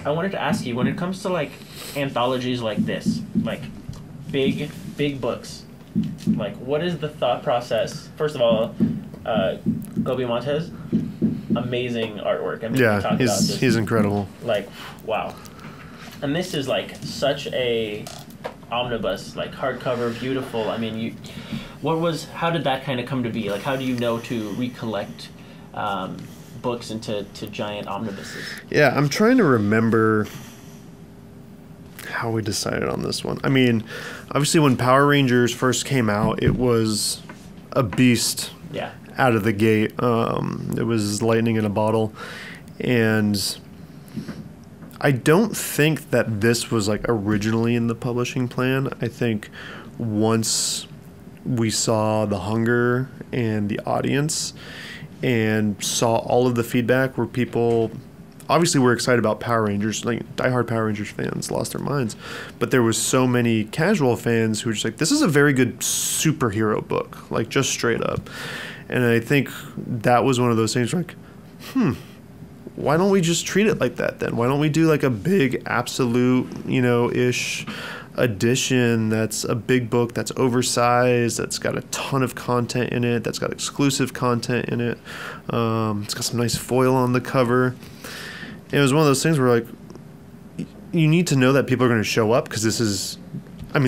I wanted to ask you, when it comes to like anthologies like this, like big books, like what is the thought process? First of all, Gobi Montez, amazing artwork. I mean, Yeah, he's incredible. Like, wow. And this is like such a omnibus, like hardcover, beautiful. I mean, how did that kind of come to be? Like, how do you know to recollect books into giant omnibuses? Yeah, I'm trying to remember how we decided on this one. I mean, obviously when Power Rangers first came out, it was a beast. Yeah. Out of the gate. It was lightning in a bottle. And I don't think that this was like originally in the publishing plan. I think once we saw the hunger and the audience and saw all of the feedback where people obviously were excited about Power Rangers, like diehard Power Rangers fans lost their minds, but there was so many casual fans who were just like, this is a very good superhero book, like just straight up. And I think that was one of those things like, why don't we just treat it like that then? Why don't we do like a big absolute, ish edition that's a big book that's oversized, that's got a ton of content in it, that's got exclusive content in it. It's got some nice foil on the cover. And it was one of those things where like, you need to know that people are going to show up because this is a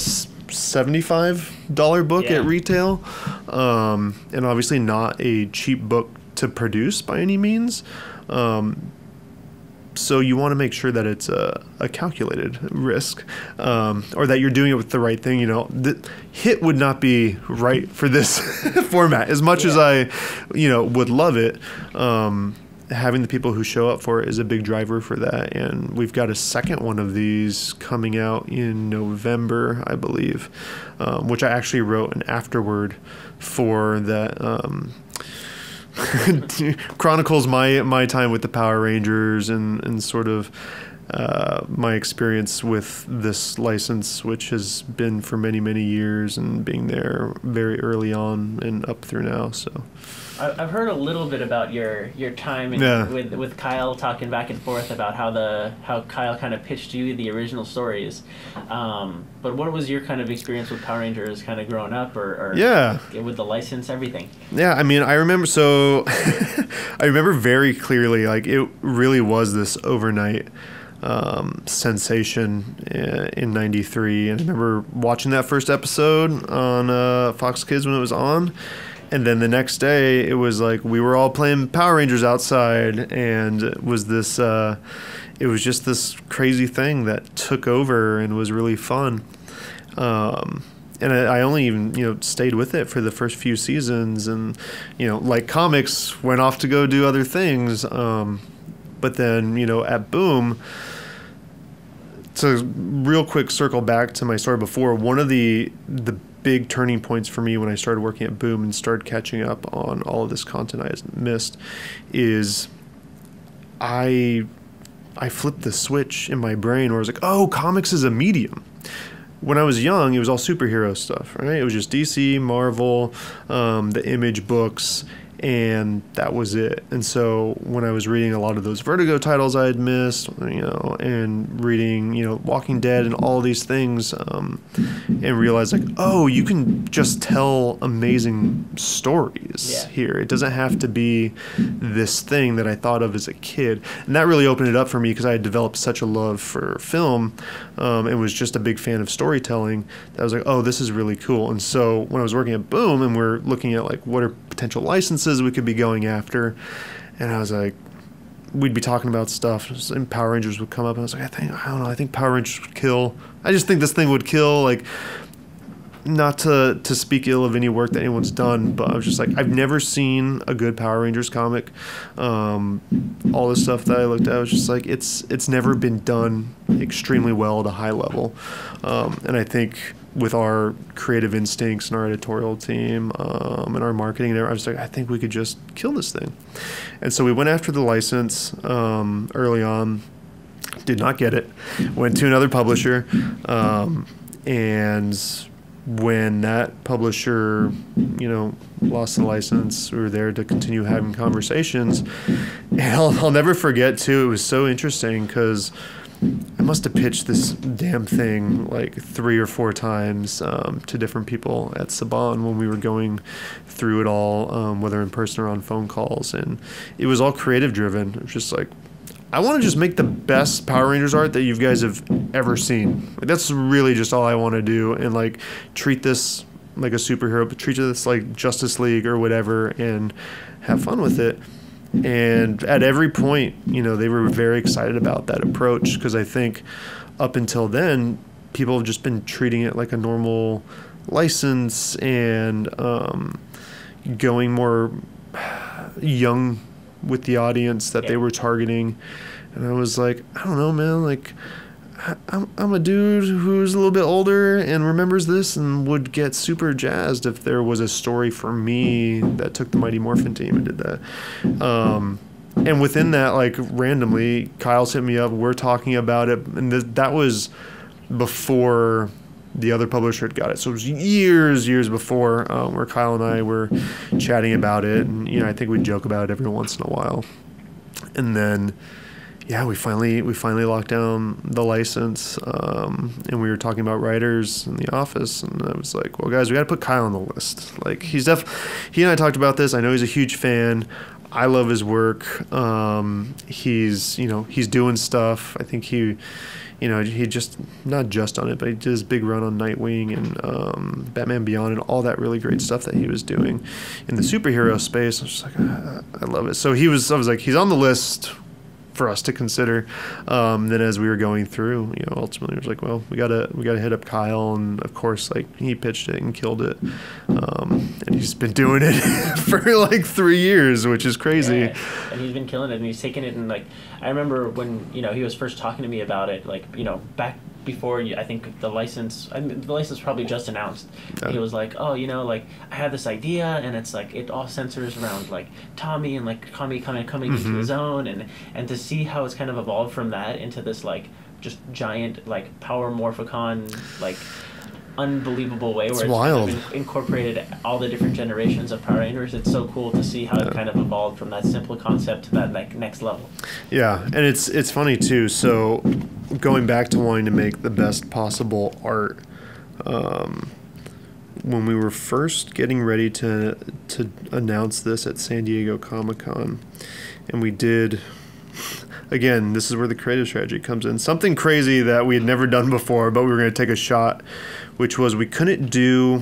$75 book at retail, and obviously not a cheap book to produce by any means. So you want to make sure that it's a calculated risk, or that you're doing it with the right thing. The hit would not be right for this format as much as I, would love it. Having the people who show up for it is a big driver for that. And we've got a second one of these coming out in November, I believe, which I actually wrote an afterword for that chronicles my time with the Power Rangers and sort of my experience with this license, which has been for many, many years and being there very early on and up through now. So I've heard a little bit about your time with Kyle, talking back and forth about how Kyle kind of pitched you the original stories. But what was your kind of experience with Power Rangers kind of growing up or with the license, everything? Yeah, I mean, I remember very clearly, like it really was this overnight sensation in '93. And I remember watching that first episode on Fox Kids when it was on. And then the next day, it was like we were all playing Power Rangers outside, and it was just this crazy thing that took over and was really fun. And I only even stayed with it for the first few seasons, and like comics, went off to go do other things. But then at Boom, to real quick circle back to my story before, one of the big turning points for me when I started working at Boom and started catching up on all of this content I had missed is I flipped the switch in my brain where I was like, oh, comics is a medium. When I was young, it was all superhero stuff, right? It was just DC, Marvel, the Image books, and that was it. And so when I was reading a lot of those Vertigo titles I had missed, and reading, Walking Dead and all these things, and realized like, oh, you can just tell amazing stories here. It doesn't have to be this thing that I thought of as a kid. And that really opened it up for me because I had developed such a love for film, and was just a big fan of storytelling, that I was like, oh, this is really cool. And so when I was working at Boom and we're looking at like what are potential licenses we could be going after, and I was like, we'd be talking about stuff and Power Rangers would come up, and I was like, I think Power Rangers would kill. I just think this thing would kill. Like, not to speak ill of any work that anyone's done, but I was just like, I've never seen a good Power Rangers comic. All the stuff that I looked at, I was just like, it's never been done extremely well at a high level. And I think with our creative instincts and our editorial team, and our marketing there, I was like, I think we could just kill this thing. And so we went after the license early on, did not get it, went to another publisher, and when that publisher, lost the license, we were there to continue having conversations. And I'll never forget, too, it was so interesting because I must have pitched this damn thing like 3 or 4 times to different people at Saban when we were going through it all, whether in person or on phone calls. And it was all creative driven. It was just like, I want to just make the best Power Rangers art that you guys have ever seen. Like, that's really just all I want to do. And like treat this like a superhero, but treat this like Justice League or whatever, and have fun with it. And at every point, they were very excited about that approach, because I think up until then, people have just been treating it like a normal license and going more young with the audience that they were targeting. And I was like, I don't know, man, like I'm a dude who's a little bit older and remembers this and would get super jazzed if there was a story for me that took the Mighty Morphin team and did that. And within that, like, randomly, Kyle's hit me up, we're talking about it, and that was before the other publisher had got it. So it was years before, where Kyle and I were chatting about it, and I think we'd joke about it every once in a while. And then we finally locked down the license, and we were talking about writers in the office, and I was like, well, guys, we got to put Kyle on the list. Like, he and I talked about this. I know he's a huge fan. I love his work. He's doing stuff. I think he just, not just on it, but he did his big run on Nightwing and Batman Beyond and all that really great stuff that he was doing in the superhero space. I was just like, I love it. So I was like, he's on the list for us to consider. Then as we were going through, ultimately it was like, well, we gotta hit up Kyle, and of course, like, he pitched it and killed it. And he's been doing it for like 3 years, which is crazy. Yeah, and he's been killing it, and he's taken it. And like, I remember when he was first talking to me about it, like, back before I think the license probably just announced. Yeah. He was like, oh, like, I have this idea, and it's like it all centers around like Tommy and like Tommy coming into his own, and to see how it's kind of evolved from that into this like just giant like Power Morphicon, like unbelievable way where it's wild. Kind of incorporated all the different generations of Power Rangers. It's so cool to see how it kind of evolved from that simple concept to that like next level. Yeah, and it's funny too. So going back to wanting to make the best possible art, when we were first getting ready to announce this at San Diego Comic-Con, and we did, again, this is where the creative strategy comes in. Something crazy that we had never done before, but we were going to take a shot, which was we couldn't do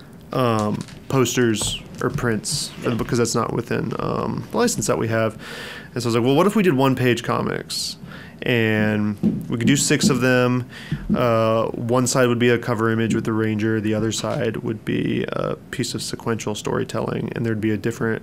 posters or prints because that's not within the license that we have. And so I was like, well, what if we did one-page comics? And we could do 6 of them. One side would be a cover image with the Ranger. The other side would be a piece of sequential storytelling, and there'd be a different,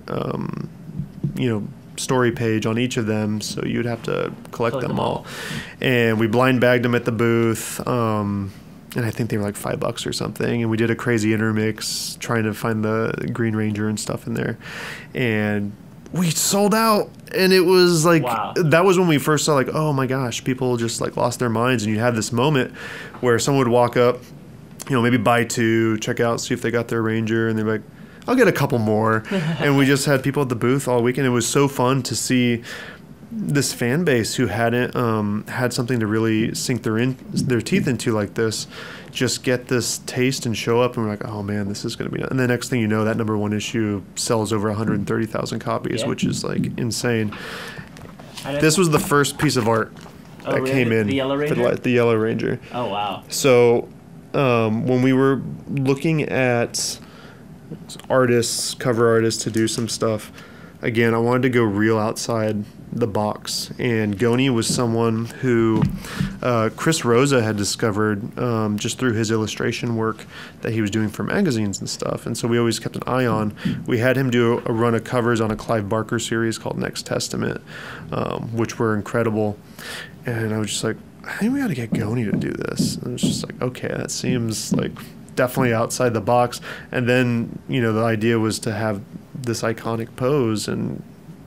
story page on each of them, so you'd have to collect them all. And we blind bagged them at the booth, and I think they were like $5 or something, and we did a crazy intermix trying to find the Green Ranger and stuff in there, and we sold out. And it was like, wow. That was when we first saw like, oh my gosh, people just like lost their minds. And you had this moment where someone would walk up, maybe buy 2, check out, see if they got their Ranger, and they're like, I'll get a couple more. And we just had people at the booth all weekend. It was so fun to see this fan base who hadn't had something to really sink their teeth into like this, just get this taste and show up, and we're like, oh man, this is going to be. And the next thing you know, that number 1 issue sells over 130,000 copies, which is like insane. This was the first piece of art that came in. The Yellow Ranger? The Yellow Ranger. Oh wow. So when we were looking at artists, cover artists, to do some stuff, again, I wanted to go real outside the box, and Goni was someone who Chris Rosa had discovered just through his illustration work that he was doing for magazines and stuff, and so we always kept an eye on. We had him do a run of covers on a Clive Barker series called Next Testament, which were incredible, and I was just like, I think we got to get Goni to do this. And it was just like, okay, that seems like definitely outside the box. And then the idea was to have this iconic pose, and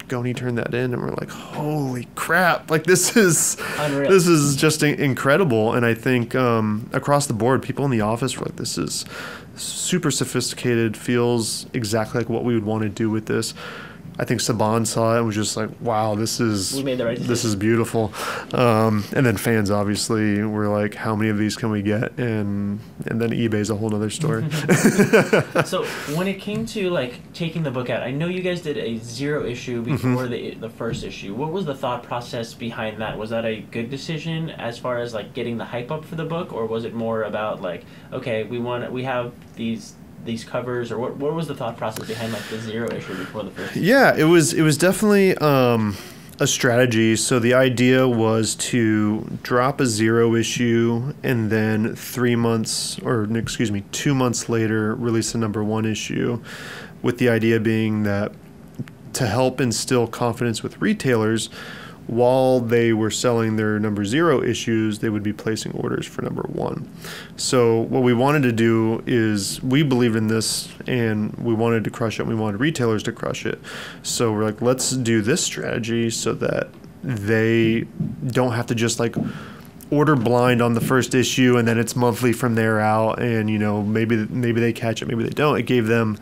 Goni turned that in, and we're like, holy crap, like this is unreal. This is just incredible. And I think across the board, people in the office were like, this is super sophisticated, feels exactly like what we would want to do with this. I think Saban saw it and was just like, wow, we made the right decision. This is beautiful. And then fans obviously were like, how many of these can we get? And then eBay's a whole nother story. So when it came to like taking the book out, I know you guys did a 0 issue before the first issue. What was the thought process behind that? Was that a good decision as far as like getting the hype up for the book, or was it more about like, okay, we have these covers, or what was the thought process behind like the 0 issue before the first issue? Yeah, it was definitely a strategy. So the idea was to drop a 0 issue and then 2 months later release a number 1 issue, with the idea being that to help instill confidence with retailers, while they were selling their number 0 issues, they would be placing orders for number 1. So what we wanted to do is, we believed in this and we wanted to crush it, and we wanted retailers to crush it. So we're like, let's do this strategy so that they don't have to just like order blind on the first issue and then it's monthly from there out, and maybe they catch it, maybe they don't. It gave them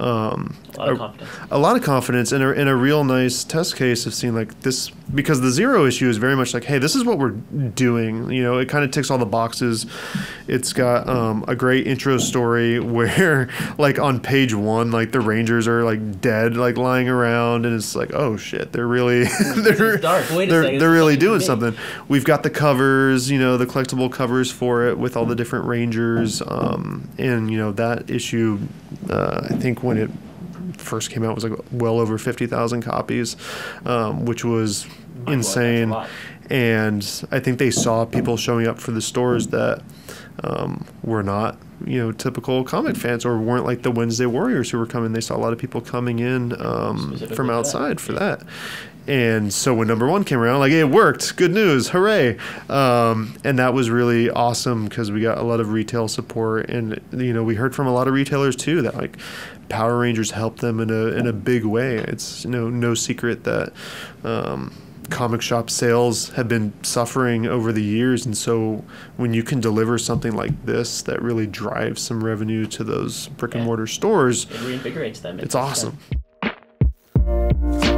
a lot of confidence and a real nice test case of seeing like this, because the 0 issue is very much like, hey, this is what we're doing. It kind of ticks all the boxes. It's got a great intro story where like on page 1, like the Rangers are like dead, like lying around, and it's like, oh shit, they're really they're really doing something. We've got the covers, the collectible covers for it with all the different Rangers, and that issue, I think when it first came out was like well over 50,000 copies, which was insane. And I think they saw people showing up for the stores that were not typical comic fans, or weren't like the Wednesday Warriors who were coming. They saw a lot of people coming in from outside for that. And so when number 1 came around, like, hey, it worked. Good news. Hooray. And that was really awesome because we got a lot of retail support. And, we heard from a lot of retailers, too, that, like, Power Rangers helped them in a big way. It's no secret that comic shop sales have been suffering over the years. And so when you can deliver something like this that really drives some revenue to those brick and mortar stores, it reinvigorates them. It's awesome.